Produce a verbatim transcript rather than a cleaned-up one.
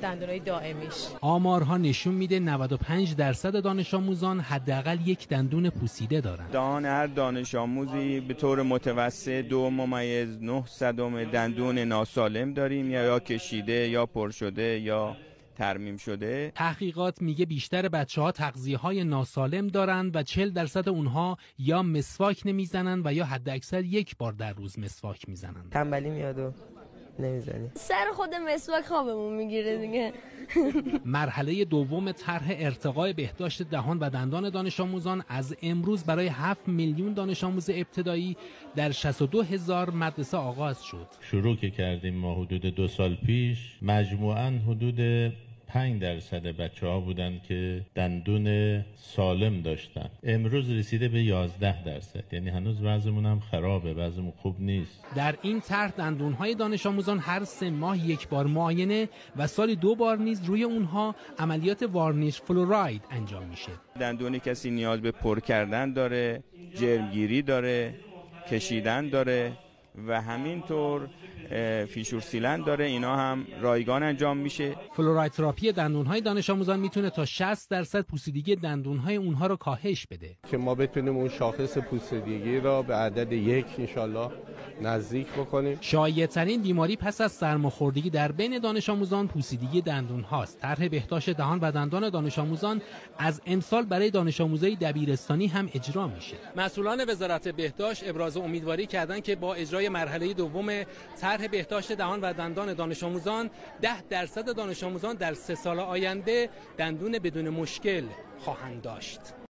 دندونای دائمیش. آمارها نشون میده نود و پنج درصد دانش آموزان حداقل یک دندون پوسیده دارن. دهان هر دانش آموزی به طور متوسط دو ممیز نه صدم دندون ناسالم داریم، یا یا کشیده یا پر شده یا ترمیم شده. تحقیقات میگه بیشتر بچه‌ها تغذیه‌های ناسالم دارند و چهل درصد اونها یا مسواک نمیزنن و یا حداکثر یک بار در روز مسواک میزنن. تنبلی میاد و نمیزنی. سر خود مسواک خوابمون میگیره دیگه. مرحله دوم طرح ارتقای بهداشت دهان و دندان دانش آموزان از امروز برای هفت میلیون دانش آموز ابتدایی در شصت و دو هزار مدرسه آغاز شد. شروع که کردیم ما حدود دو سال پیش مجموعاً حدود پنج درصد بچه ها بودن که دندون سالم داشتن. امروز رسیده به یازده درصد، یعنی هنوز وضعمون هم خرابه، وضعمون خوب نیست. در این طرح دندونهای دانش آموزان هر سه ماه یک بار معاینه و سالی دو بار نیز روی اونها عملیات وارنیش فلوراید انجام میشه. دندون کسی نیاز به پر کردن داره، جرمگیری داره، کشیدن داره و همینطور فیشور سیلند داره، اینا هم رایگان انجام میشه. فلوراید تراپی دندونهای دانش آموزان میتونه تا شصت درصد پوسیدگی دندونهای اونها رو کاهش بده که ما بتونیم اون شاخص پوسیدگی را به عدد یک انشالله نزدیک بکنیم. شایع‌ترین بیماری پس از سرماخوردگی در بین دانش آموزان پوسیدگی دندون هاست. طرح بهداشت دهان و دندان دانش آموزان از امسال برای دانش آموزای دبیرستانی هم اجرا میشه. مسئولان وزارت بهداشت ابراز امیدواری کردند که با اجرای مرحله دوم طرح بهداشت دهان و دندان دانش آموزان ده درصد دانش آموزان در سه سال آینده دندون بدون مشکل خواهند داشت.